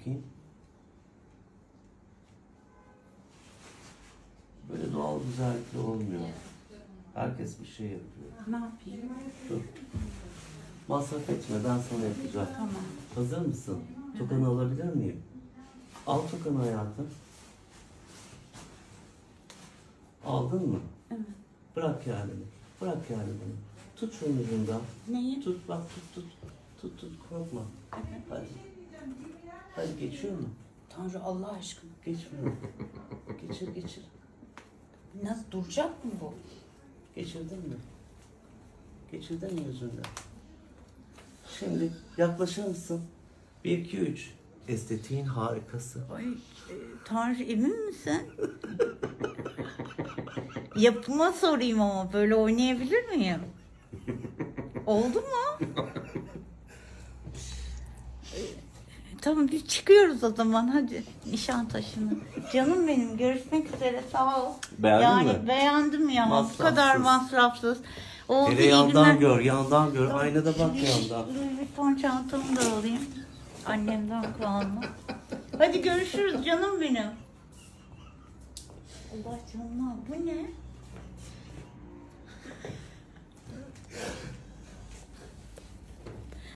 bakayım. Böyle doğal güzellikle olmuyor. Herkes bir şey yapıyor. Ne yapayım? Dur. Masraf etme, ben sana yapacağım. Tamam. Hazır mısın? Tokanı alabilir miyim? Al tokanı hayatım. Aldın mı? Evet. Bırak yardımı. Bırak yardımı. Tut şunun ucundan. Neyi? Tut bak tut. Tut korkma. Evet. Hadi. Hadi geçiyor mu? Tanrı Allah aşkına. Geçmiyor. Geçir. Nasıl duracak mı bu? Geçirdin mi? Geçirdin mi yüzünden? Şimdi yaklaşır mısın? 1, 2, 3. Estetiğin harikası. Ay Tanrı emin misin? Yapıma sorayım ama böyle oynayabilir miyim? Oldu mu? Tamam biz çıkıyoruz o zaman hadi Nişantaşı'na. Canım benim görüşmek üzere sağ ol. Beğendin mi? Beğendim ya. Masrafsız. Bu kadar masrafsız. Oldu Bir de iyi yandan günler. yandan gör. Aynada bak yandan. Louis Vuitton çantamı da alayım. Annemden kalma. Hadi görüşürüz canım benim. Allah canına bu ne?